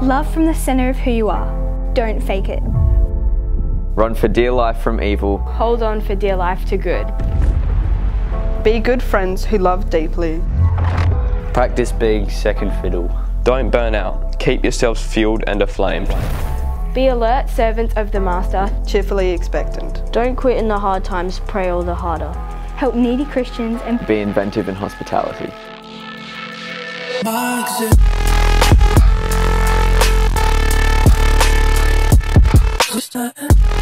Love from the centre of who you are. Don't fake it. Run for dear life from evil. Hold on for dear life to good. Be good friends who love deeply. Practice being second fiddle. Don't burn out. Keep yourselves fueled and aflame. Be alert, servants of the Master. Cheerfully expectant. Don't quit in the hard times, pray all the harder. Help needy Christians and Be inventive in hospitality. My